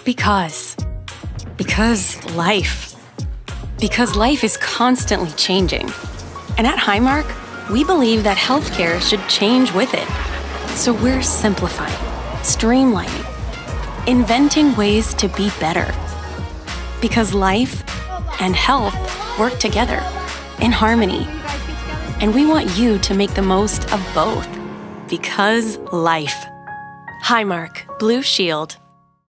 Because life. Because life is constantly changing. And at Highmark, we believe that healthcare should change with it. So we're simplifying, streamlining, inventing ways to be better. Because life and health work together in harmony. And we want you to make the most of both. Because life. Highmark, Blue Shield.